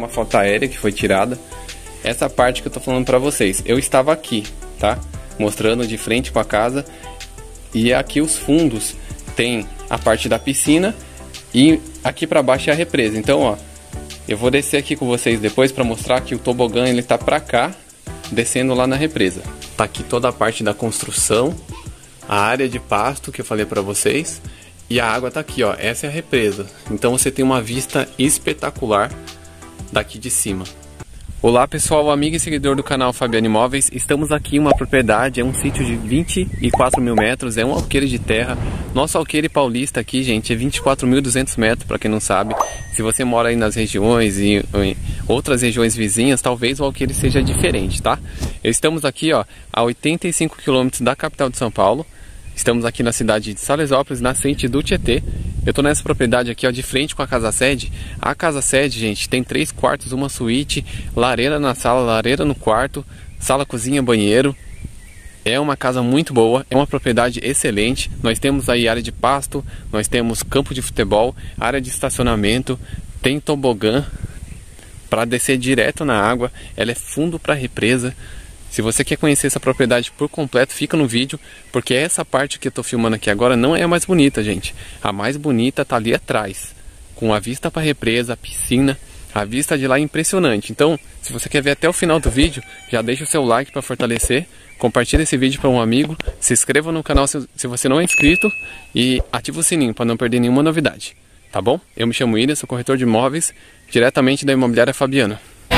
uma foto aérea que foi tirada. Essa parte que eu tô falando pra vocês, eu estava aqui, tá? Mostrando de frente com a casa. E aqui os fundos tem a parte da piscina e aqui pra baixo é a represa. Então, ó, eu vou descer aqui com vocês depois pra mostrar que o tobogã ele tá pra cá, descendo lá na represa. Tá aqui toda a parte da construção, a área de pasto que eu falei pra vocês. E a água tá aqui, ó, essa é a represa. Então você tem uma vista espetacular daqui de cima. Olá pessoal, amigo e seguidor do canal Fabiano Imóveis. Estamos aqui em uma propriedade, é um sítio de 24 mil metros, é um alqueire de terra. Nosso alqueire paulista aqui, gente, é 24.200 metros, para quem não sabe. Se você mora aí nas regiões e em outras regiões vizinhas, talvez o alqueire seja diferente, tá? Estamos aqui, ó, a 85 quilômetros da capital de São Paulo. Estamos aqui na cidade de Salesópolis, nascente do Tietê. Eu tô nessa propriedade aqui, ó, de frente com a casa sede. A casa sede, gente, tem 3 quartos, uma suíte, lareira na sala, lareira no quarto, sala, cozinha, banheiro. É uma casa muito boa, é uma propriedade excelente. Nós temos aí área de pasto, nós temos campo de futebol, área de estacionamento, tem tobogã para descer direto na água. Ela é fundo para represa. Se você quer conhecer essa propriedade por completo, fica no vídeo, porque essa parte que eu tô filmando aqui agora não é a mais bonita, gente. A mais bonita tá ali atrás, com a vista para a represa, a piscina, a vista de lá é impressionante. Então, se você quer ver até o final do vídeo, já deixa o seu like para fortalecer, compartilha esse vídeo para um amigo, se inscreva no canal se você não é inscrito e ativa o sininho para não perder nenhuma novidade, tá bom? Eu me chamo William, sou corretor de imóveis, diretamente da Imobiliária Fabiano.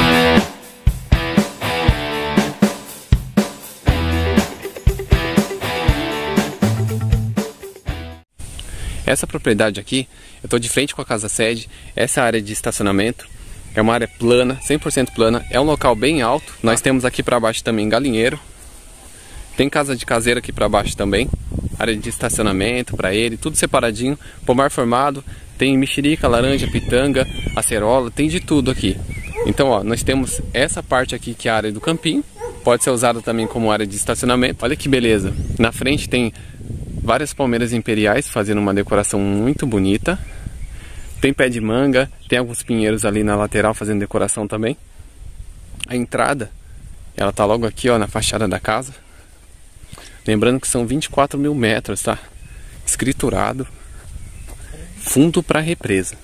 Essa propriedade aqui, eu estou de frente com a casa sede, essa área de estacionamento, é uma área plana, 100% plana, é um local bem alto. Nós temos aqui para baixo também galinheiro, tem casa de caseira aqui para baixo também, área de estacionamento para ele, tudo separadinho, pomar formado, tem mexerica, laranja, pitanga, acerola, tem de tudo aqui. Então, ó, nós temos essa parte aqui que é a área do campinho, pode ser usada também como área de estacionamento. Olha que beleza, na frente tem várias palmeiras imperiais fazendo uma decoração muito bonita. Tem pé de manga, tem alguns pinheiros ali na lateral fazendo decoração também. A entrada, ela tá logo aqui, ó, na fachada da casa. Lembrando que são 24 mil metros, tá? Escriturado. Fundo para represa.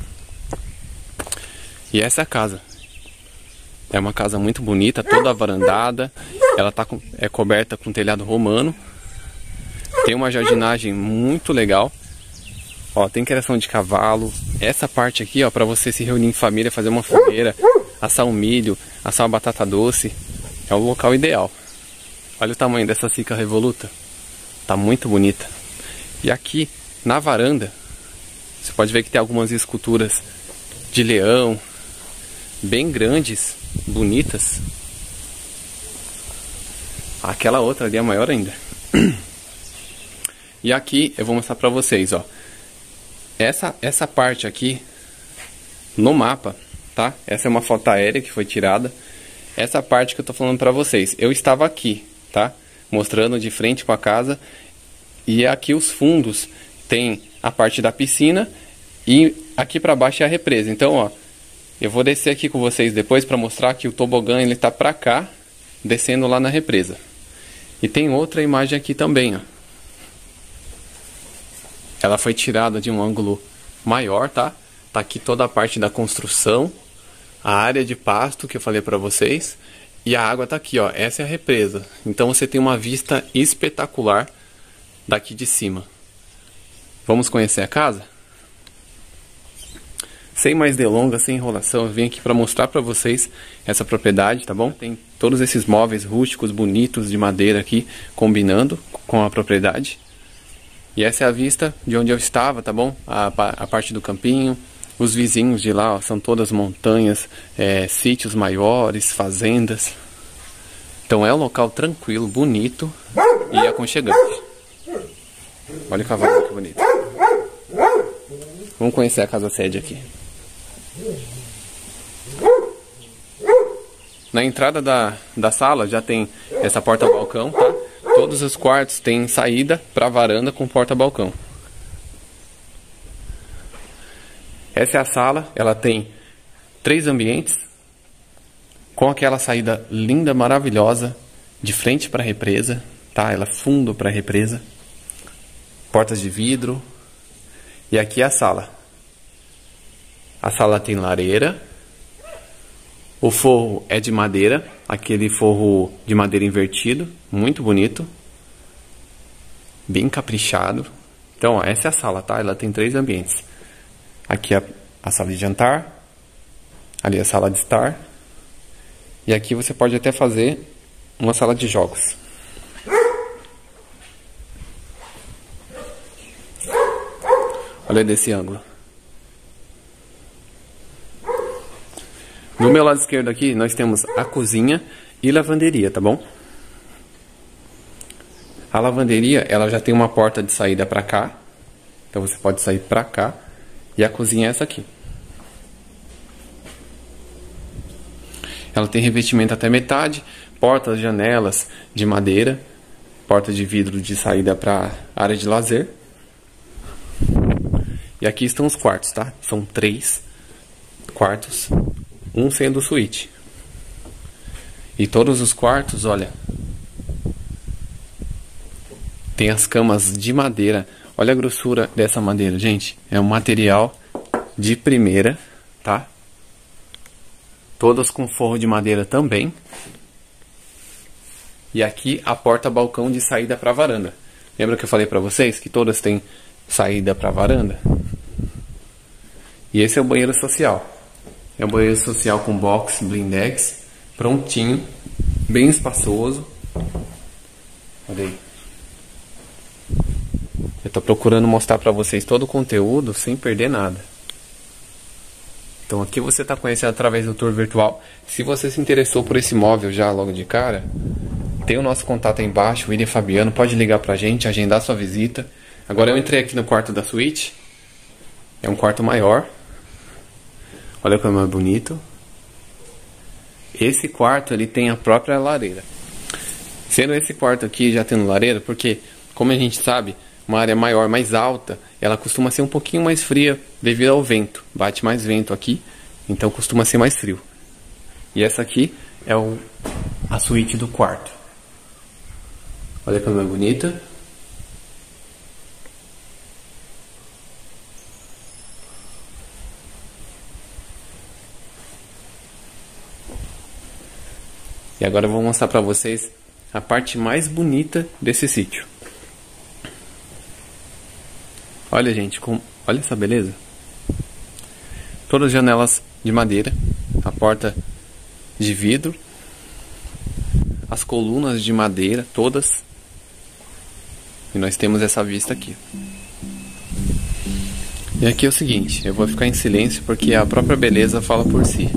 E essa é a casa. É uma casa muito bonita, toda varandada. Ela é coberta com telhado romano. Tem uma jardinagem muito legal. Ó, tem criação de cavalo. Essa parte aqui, ó, para você se reunir em família, fazer uma fogueira, assar um milho, assar uma batata doce, é o local ideal. Olha o tamanho dessa cica revoluta. Tá muito bonita. E aqui, na varanda, você pode ver que tem algumas esculturas de leão, bem grandes, bonitas. Aquela outra ali é maior ainda. E aqui eu vou mostrar pra vocês, ó. Essa parte aqui no mapa, tá? Essa é uma foto aérea que foi tirada. Essa parte que eu tô falando pra vocês, eu estava aqui, tá? Mostrando de frente com a casa. E aqui os fundos tem a parte da piscina e aqui pra baixo é a represa. Então, ó, eu vou descer aqui com vocês depois pra mostrar que o tobogã ele tá pra cá, descendo lá na represa. E tem outra imagem aqui também, ó. Ela foi tirada de um ângulo maior, tá? Tá aqui toda a parte da construção, a área de pasto que eu falei pra vocês. E a água tá aqui, ó. Essa é a represa. Então você tem uma vista espetacular daqui de cima. Vamos conhecer a casa? Sem mais delongas, sem enrolação, eu vim aqui pra mostrar pra vocês essa propriedade, tá bom? Tem todos esses móveis rústicos, bonitos, de madeira aqui, combinando com a propriedade. E essa é a vista de onde eu estava, tá bom? A parte do campinho, os vizinhos de lá, ó, são todas montanhas, sítios maiores, fazendas. Então é um local tranquilo, bonito e aconchegante. Olha o cavalo que bonito. Vamos conhecer a casa sede aqui. Na entrada da sala já tem essa porta-balcão, tá? Todos os quartos têm saída para a varanda com porta-balcão. Essa é a sala, ela tem 3 ambientes, com aquela saída linda, maravilhosa, de frente para a represa, tá? Ela fundo para a represa, portas de vidro, e aqui é a sala. A sala tem lareira, o forro é de madeira, aquele forro de madeira invertido, muito bonito, bem caprichado. Então, ó, essa é a sala, tá? Ela tem 3 ambientes. Aqui é a sala de jantar, ali é a sala de estar, e aqui você pode até fazer uma sala de jogos. Olha desse ângulo. Do meu lado esquerdo aqui, nós temos a cozinha e lavanderia, tá bom? A lavanderia, ela já tem uma porta de saída pra cá. Então você pode sair pra cá. E a cozinha é essa aqui. Ela tem revestimento até metade, portas, janelas de madeira, porta de vidro de saída pra área de lazer. E aqui estão os quartos, tá? São 3 quartos, um sendo suíte. E todos os quartos, olha, tem as camas de madeira. Olha a grossura dessa madeira, gente. É um material de primeira, tá? Todas com forro de madeira também. E aqui a porta-balcão de saída para a varanda. Lembra que eu falei para vocês que todas têm saída para a varanda? E esse é o banheiro social. É um banheiro social com box blindex, prontinho, bem espaçoso. Olha aí. Eu tô procurando mostrar para vocês todo o conteúdo sem perder nada. Então aqui você está conhecendo através do tour virtual. Se você se interessou por esse móvel já logo de cara, tem o nosso contato aí embaixo, o William Fabiano, pode ligar pra gente, agendar sua visita. Agora eu entrei aqui no quarto da suíte. É um quarto maior. Olha como é bonito. Esse quarto ele tem a própria lareira. Sendo esse quarto aqui já tendo lareira, porque como a gente sabe, uma área maior, mais alta, ela costuma ser um pouquinho mais fria devido ao vento. Bate mais vento aqui, então costuma ser mais frio. E essa aqui é a suíte do quarto. Olha como é bonita. E agora eu vou mostrar para vocês a parte mais bonita desse sítio. Olha, gente, olha essa beleza. Todas as janelas de madeira, a porta de vidro, as colunas de madeira, todas. E nós temos essa vista aqui. E aqui é o seguinte, eu vou ficar em silêncio porque a própria beleza fala por si.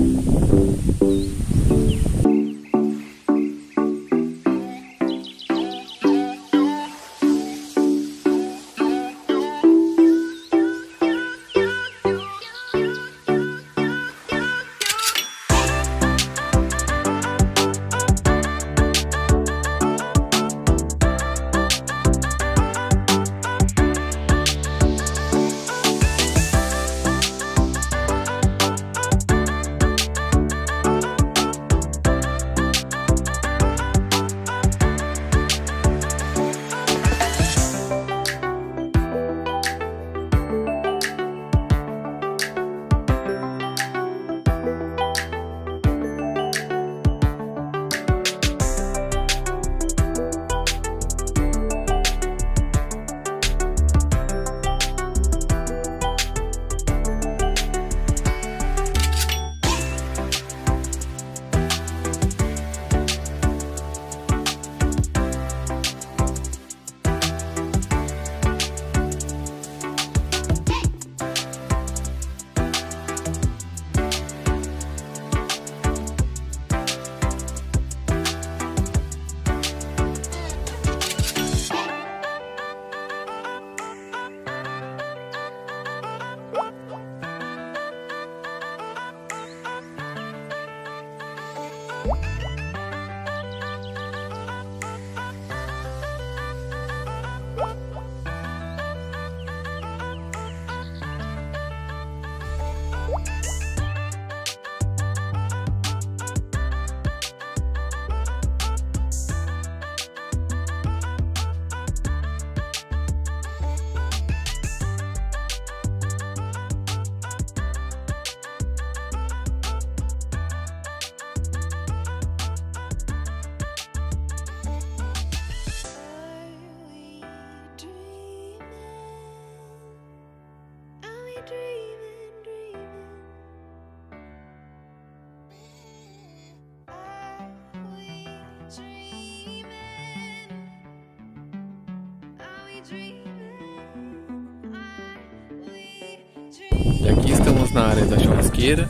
E aqui estamos na área da churrasqueira,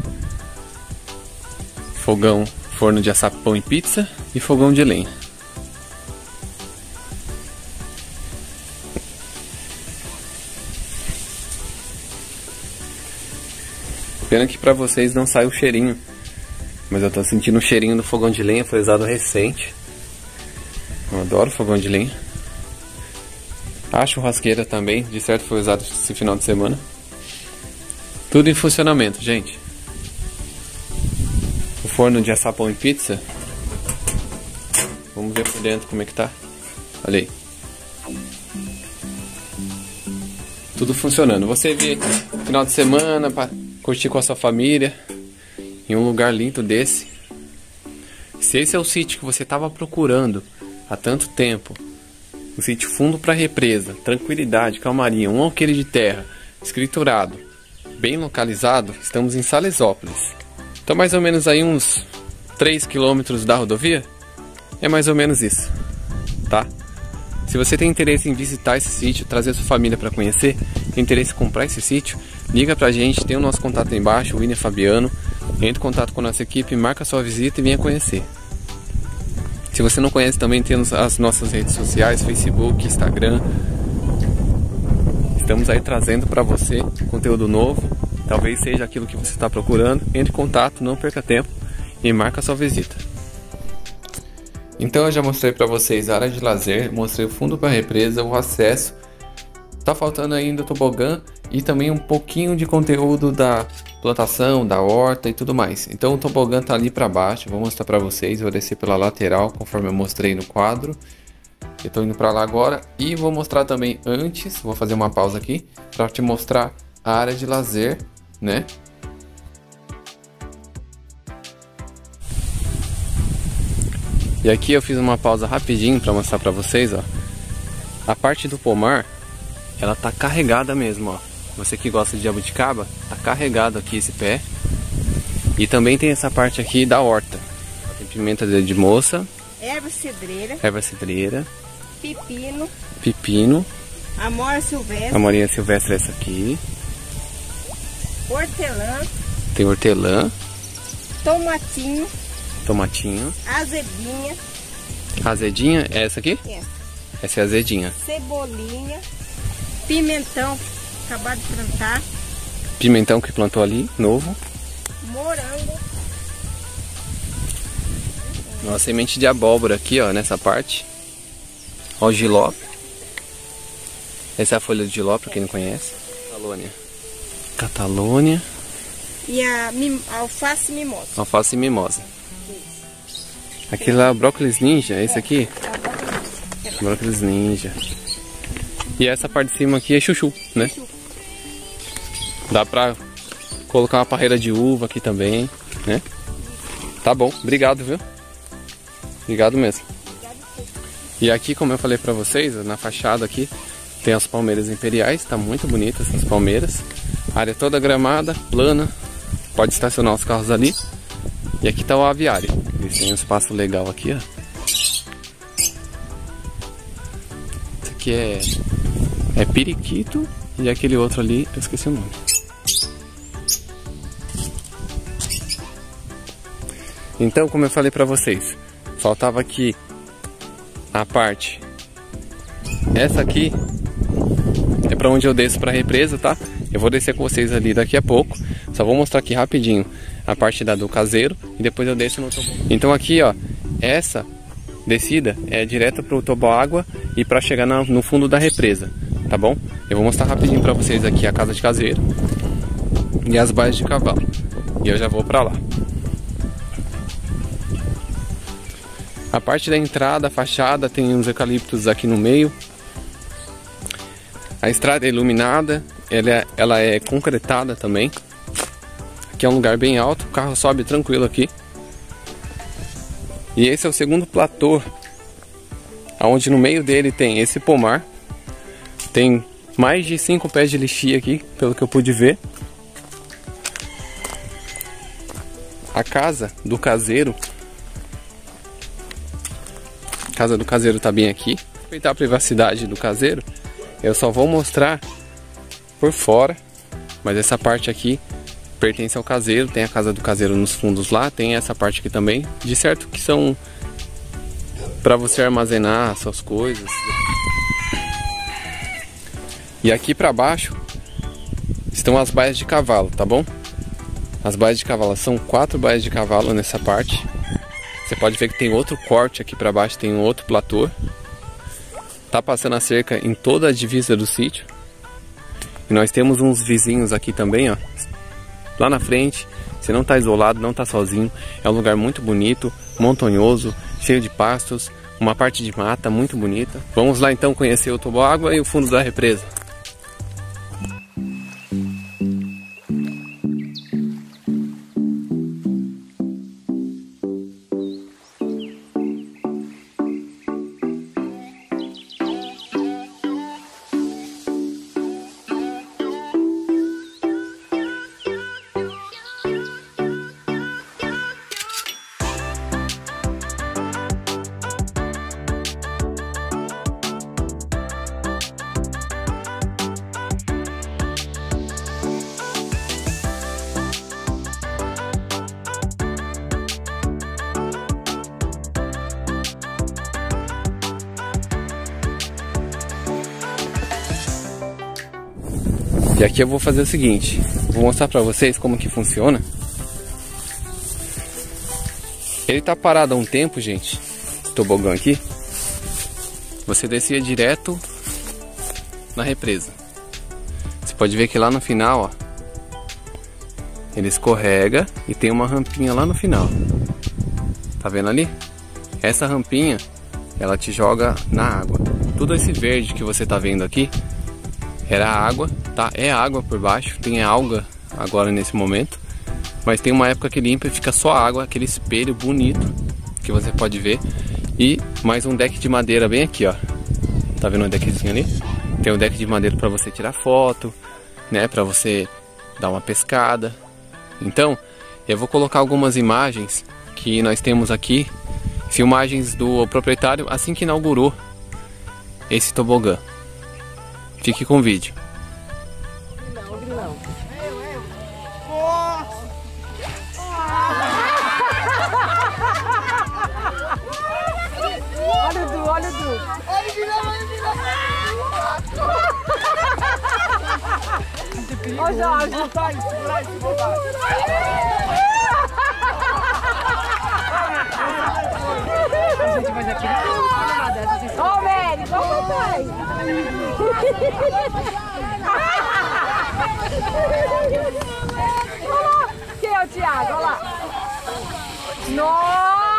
fogão, forno de assar pão e pizza e fogão de lenha. Pena que pra vocês não sai o cheirinho, mas eu tô sentindo o cheirinho do fogão de lenha, foi usado recente. Eu adoro fogão de lenha. A churrasqueira também, de certo foi usado esse final de semana. Tudo em funcionamento, gente. O forno de assar pão e pizza. Vamos ver por dentro como é que tá. Olha aí. Tudo funcionando. Você vê final de semana para curtir com a sua família em um lugar lindo desse. Se esse é o sítio que você estava procurando há tanto tempo, um sítio fundo para represa, tranquilidade, calmaria, um alqueire de terra, escriturado, bem localizado, estamos em Salesópolis. Então mais ou menos aí uns 3 quilômetros da rodovia. É mais ou menos isso, tá? Se você tem interesse em visitar esse sítio, trazer sua família para conhecer, tem interesse em comprar esse sítio, liga pra gente, tem o nosso contato aí embaixo, o William Fabiano. Entre em contato com a nossa equipe, marca sua visita e venha conhecer. Se você não conhece, também temos as nossas redes sociais, Facebook, Instagram. Estamos aí trazendo para você conteúdo novo, talvez seja aquilo que você está procurando. Entre em contato, não perca tempo e marca sua visita. Então eu já mostrei para vocês a área de lazer, mostrei o fundo para a represa, o acesso. Tá faltando ainda o tobogã e também um pouquinho de conteúdo da plantação, da horta e tudo mais. Então o tobogã tá ali para baixo, vou mostrar para vocês, vou descer pela lateral conforme eu mostrei no quadro. Eu tô indo para lá agora e vou mostrar também antes, vou fazer uma pausa aqui para te mostrar a área de lazer, né? E aqui eu fiz uma pausa rapidinho para mostrar para vocês, ó. A parte do pomar, ela tá carregada mesmo, ó. Você que gosta de jabuticaba, tá carregado aqui esse pé. E também tem essa parte aqui da horta. Tem pimenta de moça, erva cidreira, pepino, amorinha silvestre essa aqui, tem hortelã, tomatinho, azedinha é essa aqui? Essa é a azedinha. Cebolinha, pimentão, acabado de plantar. Pimentão que plantou ali, novo. Morango. Uma semente de abóbora aqui, ó, nessa parte. Ó o giló. Essa é a folha de giló, pra quem não conhece. Catalônia. E a alface mimosa. Alface mimosa. Aquele lá, brócolis ninja, esse aqui? Brócolis ninja. E essa parte de cima aqui é chuchu, né? Dá pra colocar uma parreira de uva aqui também, né? Tá bom, obrigado, viu? Obrigado mesmo. E aqui, como eu falei pra vocês, na fachada aqui tem as palmeiras imperiais, tá muito bonita essas palmeiras. A área toda gramada, plana, pode estacionar os carros ali. E aqui tá o aviário, tem um espaço legal aqui, ó. Esse aqui é periquito e aquele outro ali, eu esqueci o nome. Então, como eu falei pra vocês, faltava aqui a parte. Essa aqui é pra onde eu desço pra represa, tá? Eu vou descer com vocês ali daqui a pouco. Só vou mostrar aqui rapidinho a parte do caseiro e depois eu desço no tobogã. Então aqui, ó, essa descida é direto pro toboágua e pra chegar no fundo da represa, tá bom? Eu vou mostrar rapidinho pra vocês aqui a casa de caseiro e as baias de cavalo. E eu já vou pra lá. A parte da entrada, a fachada, tem uns eucaliptos aqui no meio. A estrada é iluminada, ela é concretada também. Aqui é um lugar bem alto, o carro sobe tranquilo aqui. E esse é o segundo platô, onde no meio dele tem esse pomar. Tem mais de 5 pés de lixia aqui, pelo que eu pude ver. A casa do caseiro. A casa do caseiro tá bem aqui. Para respeitar a privacidade do caseiro, eu só vou mostrar por fora Mas essa parte aqui pertence ao caseiro, tem a casa do caseiro nos fundos lá, tem essa parte aqui também, de certo que são para você armazenar suas coisas. E aqui para baixo estão as baias de cavalo, tá bom? As baias de cavalo, são 4 baias de cavalo nessa parte. Você pode ver que tem outro corte aqui para baixo, tem um outro platô. Tá passando a cerca em toda a divisa do sítio. E nós temos uns vizinhos aqui também, ó. Lá na frente, você não tá isolado, não tá sozinho. É um lugar muito bonito, montanhoso, cheio de pastos, uma parte de mata muito bonita. Vamos lá então conhecer o toboágua e o fundo da represa. E aqui eu vou fazer o seguinte, vou mostrar pra vocês como que funciona. Ele tá parado há um tempo, gente, esse tobogã aqui. Você descia direto na represa. Você pode ver que lá no final, ó, ele escorrega e tem uma rampinha lá no final. Tá vendo ali? Essa rampinha, ela te joga na água. Tudo esse verde que você tá vendo aqui era água, tá? É água por baixo, tem alga agora nesse momento, mas tem uma época que limpa e fica só água, aquele espelho bonito que você pode ver. E mais um deck de madeira bem aqui, ó. Tá vendo o deckzinho ali? Tem um deck de madeira para você tirar foto, né? Para você dar uma pescada. Então, eu vou colocar algumas imagens que nós temos aqui, filmagens do proprietário assim que inaugurou esse tobogã. Fique com o vídeo. Olha o Du, olha o Du. Olha o Jorge, tá aí, a gente vai já aqui. Ó, Mary, como vai? Quem é o Thiago? Olha lá. Nossa!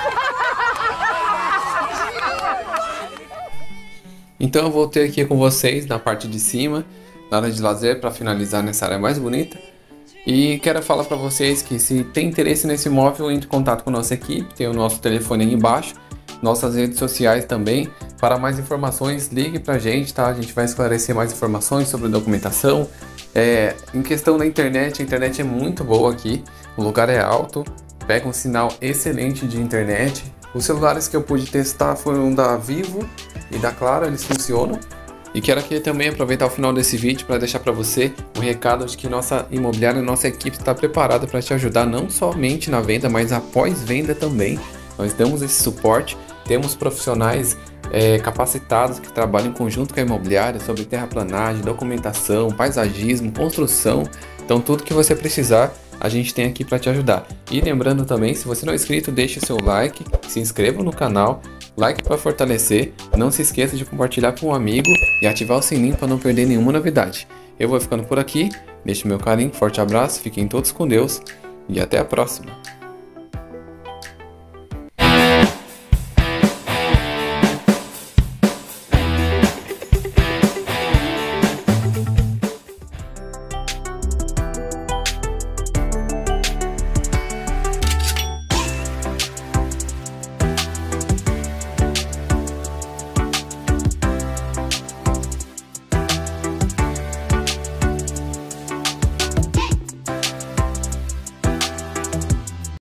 Então eu voltei aqui com vocês na parte de cima, na área de lazer, para finalizar nessa área mais bonita. E quero falar para vocês que se tem interesse nesse imóvel, entre em contato com a nossa equipe, tem o nosso telefone aí embaixo, nossas redes sociais também. Para mais informações, ligue pra gente, tá? A gente vai esclarecer mais informações sobre documentação. Em questão da internet, a internet é muito boa aqui, o lugar é alto, pega um sinal excelente de internet. Os celulares que eu pude testar foram da Vivo e da Claro, eles funcionam. E quero aqui também aproveitar o final desse vídeo para deixar para você um recado de que nossa imobiliária, nossa equipe está preparada para te ajudar não somente na venda, mas após venda também. Nós damos esse suporte, temos profissionais capacitados que trabalham em conjunto com a imobiliária sobre terraplanagem, documentação, paisagismo, construção. Então tudo que você precisar a gente tem aqui para te ajudar. E lembrando também, se você não é inscrito, deixe seu like, se inscreva no canal, like para fortalecer, não se esqueça de compartilhar com um amigo e ativar o sininho para não perder nenhuma novidade. Eu vou ficando por aqui, deixe meu carinho, forte abraço, fiquem todos com Deus e até a próxima.